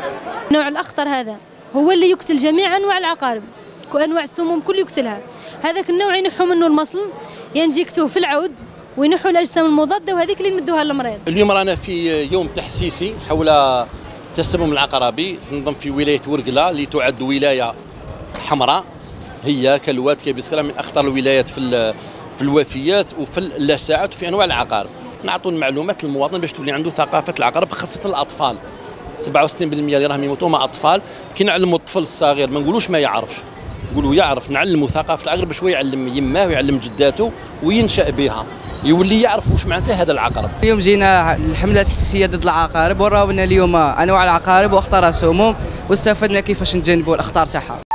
النوع الأخطر هذا هو اللي يقتل جميع أنواع العقارب، وأنواع السموم كل يقتلها. هذاك النوع ينحوا منه المصل، ينجكتوه في العود وينحوا الأجسام المضادة، وهذيك اللي نمدوها للمريض. اليوم رانا في يوم تحسيسي حول التسمم العقربي، تنظم في ولاية ورقلة اللي تعد ولاية حمراء، هي كالواد كبسكرة من أخطر الولايات في الوفيات وفي اللساعات وفي أنواع العقارب. نعطوا المعلومات للمواطن باش تولي عنده ثقافة العقرب، خاصة الأطفال. 67% اللي راهم يموتوا مع أطفال. كي نعلموا الطفل الصغير ما نقولوش ما يعرفش، نقولوا يعرف، نعلموا ثقافة العقرب باش هو يعلم يماه ويعلم جداته وينشأ بها، يولي يعرف واش معناته هذا العقرب. اليوم جينا الحملة التحسيسية ضد العقارب، وراونا اليوم أنواع العقارب وأخطار السموم، واستفدنا كيفاش نتجنبوا الأخطار تاعها.